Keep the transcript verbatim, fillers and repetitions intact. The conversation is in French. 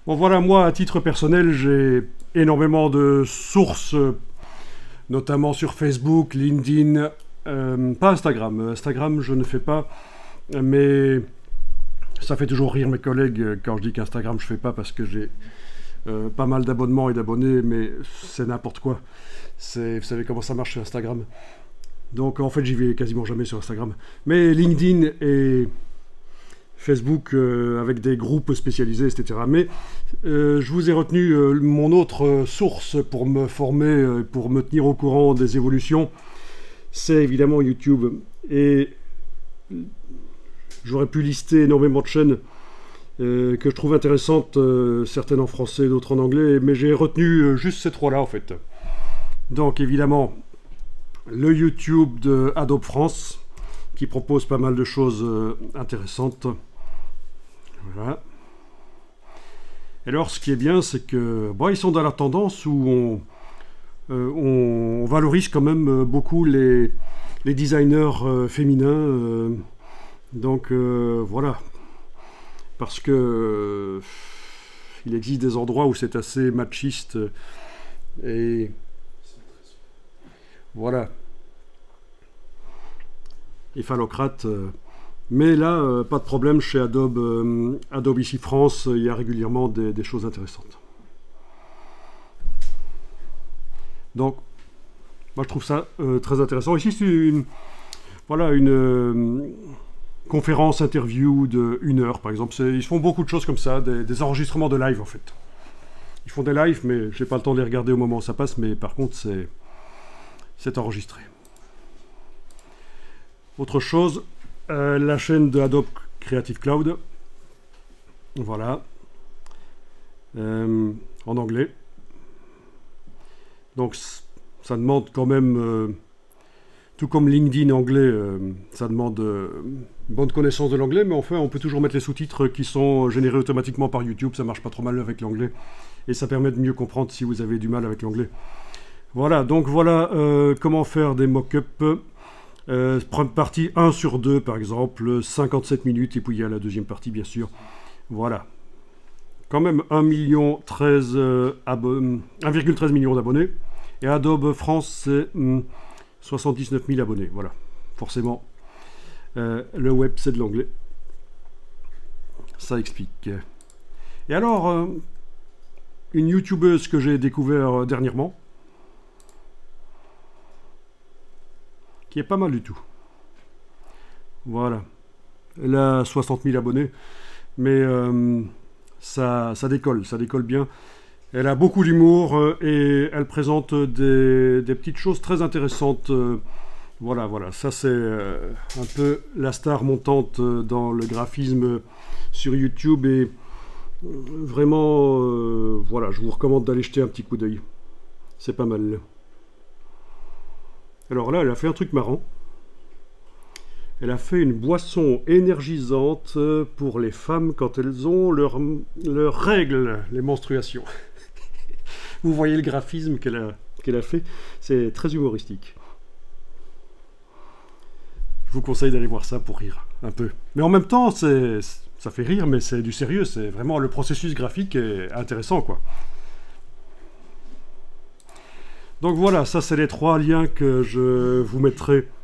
Bon voilà, moi à titre personnel, j'ai énormément de sources, notamment sur Facebook, LinkedIn, euh, pas Instagram. Instagram, je ne fais pas, mais ça fait toujours rire mes collègues quand je dis qu'Instagram je fais pas parce que j'ai euh, pas mal d'abonnements et d'abonnés, mais c'est n'importe quoi. Vous savez comment ça marche sur Instagram. Donc en fait, j'y vais quasiment jamais sur Instagram. Mais LinkedIn et Facebook euh, avec des groupes spécialisés, et cetera. Mais euh, je vous ai retenu euh, mon autre source pour me former, euh, pour me tenir au courant des évolutions, c'est évidemment YouTube. Et j'aurais pu lister énormément de chaînes euh, que je trouve intéressantes, euh, certaines en français, d'autres en anglais, mais j'ai retenu euh, juste ces trois-là en fait. Donc évidemment, le YouTube de Adobe France, qui propose pas mal de choses euh, intéressantes. Voilà. Et alors, ce qui est bien, c'est que bon, ils sont dans la tendance où on, euh, on valorise quand même beaucoup les, les designers euh, féminins. Euh, donc euh, voilà. Parce que euh, il existe des endroits où c'est assez machiste. Et voilà. Et phallocrate. Euh, Mais là, euh, pas de problème, chez Adobe, euh, Adobe ici France, il y a régulièrement des, des choses intéressantes. Donc, moi je trouve ça euh, très intéressant. Ici, c'est une, voilà, une euh, conférence interview de une heure, par exemple. Ils font beaucoup de choses comme ça, des, des enregistrements de live en fait. Ils font des lives, mais j'ai pas le temps de les regarder au moment où ça passe, mais par contre, c'est, c'est enregistré. Autre chose, Euh, la chaîne de Adobe Creative Cloud, voilà, euh, en anglais. Donc ça demande quand même, euh, tout comme LinkedIn anglais, euh, ça demande euh, une bonne connaissance de l'anglais, mais enfin on peut toujours mettre les sous-titres qui sont générés automatiquement par YouTube, ça marche pas trop mal avec l'anglais, et ça permet de mieux comprendre si vous avez du mal avec l'anglais. Voilà, donc voilà euh, comment faire des mock-ups. Euh, partie un sur deux par exemple, cinquante-sept minutes, et puis il y a la deuxième partie bien sûr. Voilà. Quand même un virgule treize million d'abonnés. Et Adobe France, c'est hum, soixante-dix-neuf mille abonnés. Voilà. Forcément, euh, le web c'est de l'anglais. Ça explique. Et alors, euh, une youtubeuse que j'ai découvert euh, dernièrement, qui est pas mal du tout. Voilà. Elle a soixante mille abonnés, mais euh, ça, ça décolle, ça décolle bien. Elle a beaucoup d'humour euh, et elle présente des, des petites choses très intéressantes. Euh, voilà, voilà. Ça, c'est euh, un peu la star montante euh, dans le graphisme sur YouTube. Et euh, vraiment, euh, voilà, je vous recommande d'aller jeter un petit coup d'œil. C'est pas mal. Alors là, elle a fait un truc marrant. Elle a fait une boisson énergisante pour les femmes quand elles ont leurs leur règles, les menstruations. Vous voyez le graphisme qu'elle a, qu'elle a fait. C'est très humoristique. Je vous conseille d'aller voir ça pour rire un peu. Mais en même temps, c'est, ça fait rire, mais c'est du sérieux. C'est vraiment le processus graphique est intéressant, quoi. Donc voilà, ça c'est les trois liens que je vous mettrai